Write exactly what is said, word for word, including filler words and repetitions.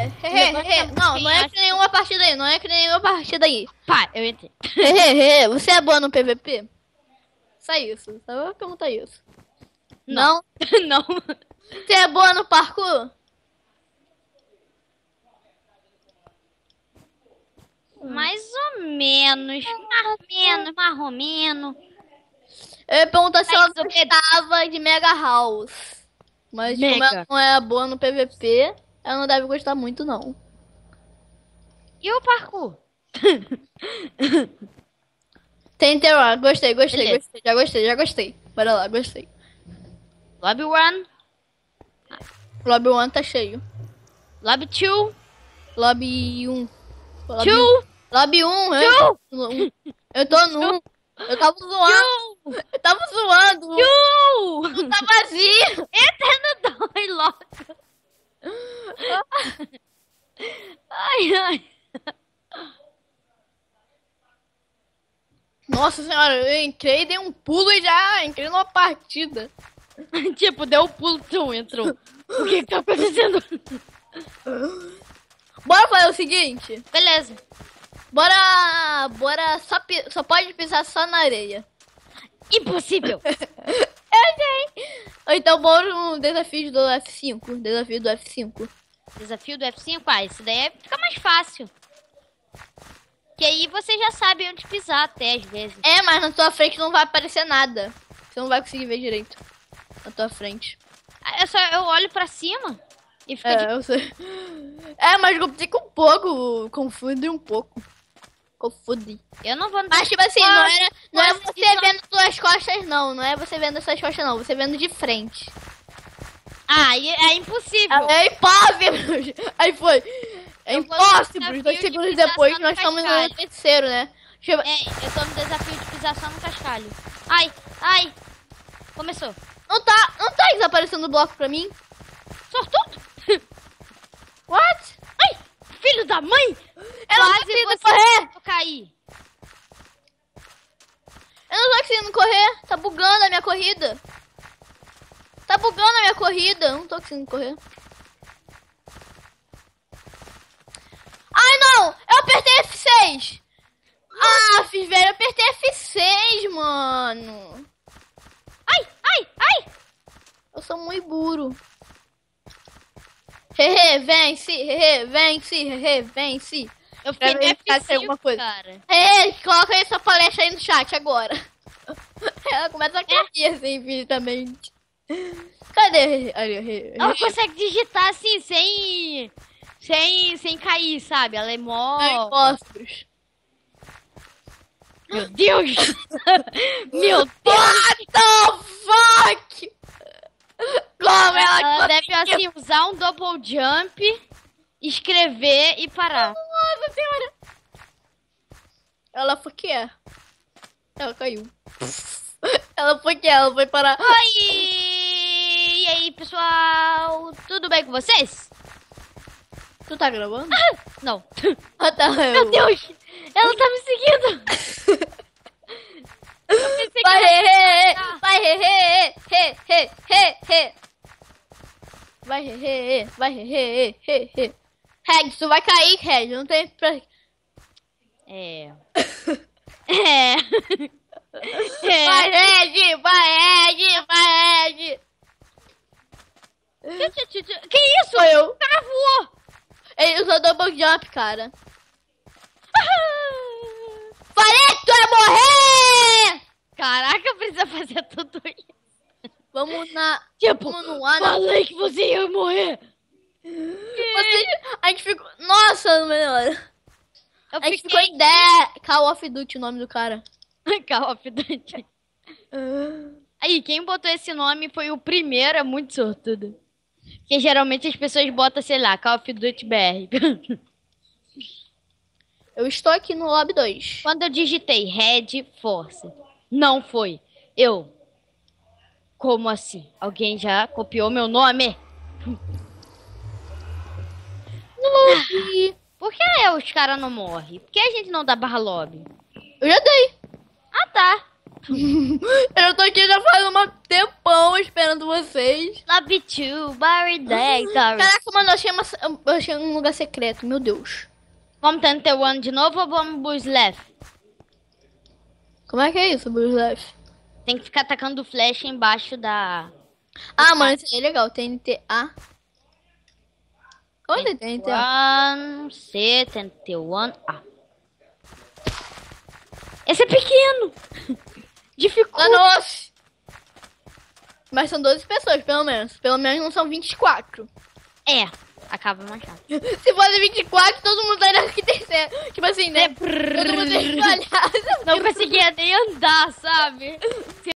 he, he, he. Não, não é que nenhuma partida aí, não é que nenhuma partida aí. Pá, eu entrei. He, he, he. Você é boa no P V P? Só isso, só vou perguntar isso. Não? Não. Você é boa no parkour? Mais ou menos. Mais ou menos, mais ou menos. Eu ia perguntar se ela Mas o quê? gostava de Mega House. Mas como Mega. ela não é boa no P V P, ela não deve gostar muito, não. E o parkour? Tentei lá, gostei, gostei, Beleza. gostei, já gostei, já gostei. Bora lá, gostei. Lobby one. Lobby um tá cheio. Lobby two. Lobby um. Lobby Two. Lobby um, Two. eu, eu tô no um. Eu tava zoando. Two. Eu tava zoando. Two. Tá vazio. Entra no dois logo. Ai, ai. Nossa senhora, eu entrei e dei um pulo e já entrei numa partida. Tipo, deu o pulo, tu entrou. O que que tá acontecendo? Bora fazer o seguinte. Beleza. Bora. Bora. Só, pi- só pode pisar só na areia. Impossível. Eu sei. Ou então bora no desafio do F cinco. Desafio do F cinco. Desafio do F cinco, ah, isso daí é- fica mais fácil. Que aí você já sabe onde pisar até, às vezes. É, mas na tua frente não vai aparecer nada. Você não vai conseguir ver direito. Na tua frente. Ah, Eu só eu olho pra cima e fica de... É, eu sei. É, mas fica um pouco. Confunde um pouco. Confunde. Eu não vou... Mas tipo assim, não, era, não é Nossa, você isso- vendo suas costas, não. Não é você vendo suas costas, não. Você vendo de frente. Ah, e- é impossível. É impossível! Aí foi. É Eu vou impossível. no Dois desafio de segundos pisar depois só no nós estamos no cascalho. terceiro, né? Deixa eu... É, eu tô no desafio de pisar só no cascalho. Ai, ai. Começou. Não tá, não tá desaparecendo o bloco pra mim? Sortudo. What? Ai, filho da mãe. Eu não tô Quase conseguindo você correr! eu caí. Eu não tô conseguindo correr. Tá bugando a minha corrida. Tá bugando a minha corrida. Eu não tô conseguindo correr. Ai, não! Eu apertei F seis! Ah, fiz velho, eu apertei F seis, mano. Ai, ai, ai. Eu sou muito burro. Hehe, vence, hehe, vence, hehe, vence. Eu fiquei Pra no ver se F tem alguma cinco, coisa. cara. Hehe, coloca essa palestra aí no chat agora. Ela começa a cair assim, infinitamente. Cadê? Ali, hehe, Ela hehe. consegue digitar assim, sem... Sem, sem cair, sabe? Ela é mó... Ai, monstros. Meu Deus! Meu Deus! What the fuck? Como ela, Ela deve, conseguiu? assim, usar um double jump, escrever e parar. Nossa senhora. Ela foi que é. Ela caiu. Ela foi que é, ela foi parar. Oi! E aí, pessoal? Tudo bem com vocês? Tu tá gravando? Não. Ah, tá. Meu Deus! Ela tá me seguindo! Eu pensei que Vai, ela... he, he, he. Vai, he, he, he, he, he, he. Vai, he, he, he. Vai, he, he, he, he. Reg, tu vai cair, Reg. Não tem pra... É... É... Vai, é... Reg! Vai, Reg! Vai, Reg! Que isso? Sou eu. O cara voou! Ele usou double jump, cara. Falei que tu ia morrer! Caraca, precisa fazer tudo isso. Vamos na... Tipo, Vamos no ar, né? falei que você ia morrer. Você... A gente ficou... Nossa, melhor. Eu A gente fiquei... ficou em dez. Call of Duty, o nome do cara. Call of Duty. Aí, quem botou esse nome foi o primeiro, é muito sortudo. Porque geralmente as pessoas botam, sei lá, Call of Duty B R. Eu estou aqui no Lobby dois. Quando eu digitei Red Force, não foi. Eu. Como assim? Alguém já copiou meu nome? Lobby. Por que os caras não morrem? Por que a gente não dá barra lobby? Eu já dei. Ah, tá. Eu já tô aqui já faz um tempão esperando vocês. Love you too, Barry Day, sorry. Caraca, mano, eu achei, uma, eu achei um lugar secreto, meu Deus. Vamos tentar o ano de novo ou vamos pro Left? Como é que é isso, Bruce Life? Tem que ficar atacando flecha embaixo da... Ah, mano, isso aí é legal. T N T A. Onde é T N T A? um C, T N T um A. Esse é pequeno. Dificulta. Ah, nossa. Mas são doze pessoas, pelo menos. Pelo menos não são vinte e quatro. É, acaba mais rápido. Se fosse vinte e quatro, todo mundo estaria aqui descendo. Tipo assim, né? Todo mundo espalhado. Não conseguia nem andar, sabe?